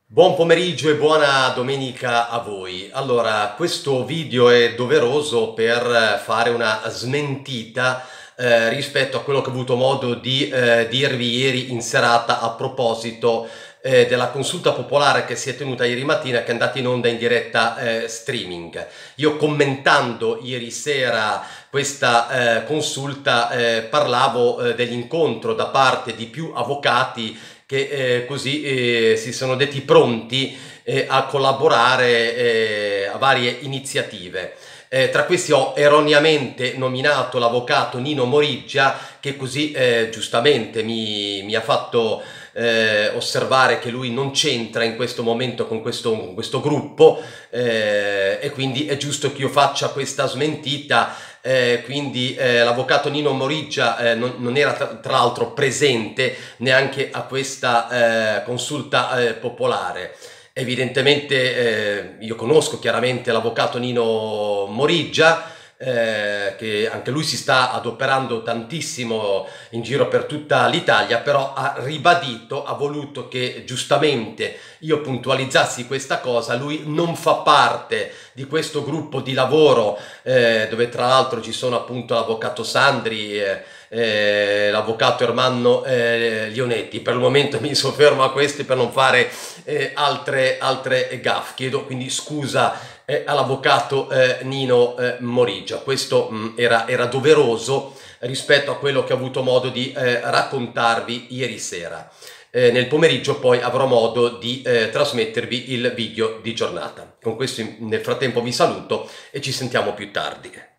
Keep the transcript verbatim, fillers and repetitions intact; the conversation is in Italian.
Buon pomeriggio e buona domenica a voi. Allora, questo video è doveroso per fare una smentita eh, rispetto a quello che ho avuto modo di eh, dirvi ieri in serata a proposito eh, della consulta popolare che si è tenuta ieri mattina, che è andata in onda in diretta eh, streaming. Io commentando ieri sera questa eh, consulta eh, parlavo eh, dell'incontro da parte di più avvocati che eh, così eh, si sono detti pronti eh, a collaborare eh, a varie iniziative. Eh, tra questi ho erroneamente nominato l'avvocato Nino Moriggia, che così eh, giustamente mi, mi ha fatto eh, osservare che lui non c'entra in questo momento con questo, con questo gruppo eh, e quindi è giusto che io faccia questa smentita. Eh, quindi eh, l'avvocato Nino Moriggia eh, non, non era tra, tra l'altro presente neanche a questa eh, consulta eh, popolare. Evidentemente eh, io conosco chiaramente l'avvocato Nino Moriggia, eh, che anche lui si sta adoperando tantissimo in giro per tutta l'Italia, però ha ribadito, ha voluto che giustamente io puntualizzassi questa cosa. Lui non fa parte di questo gruppo di lavoro eh, dove tra l'altro ci sono appunto l'avvocato Sandri, eh, eh, l'avvocato Ermanno eh, Lionetti. Per il momento mi soffermo a questi per non fare eh, altre, altre gaffe. Chiedo quindi scusa eh, all'avvocato eh, Nino eh, Moriggia. Questo mh, era, era doveroso rispetto a quello che ho avuto modo di eh, raccontarvi ieri sera. Eh, nel pomeriggio poi avrò modo di eh, trasmettervi il video di giornata. Con questo nel frattempo vi saluto e ci sentiamo più tardi.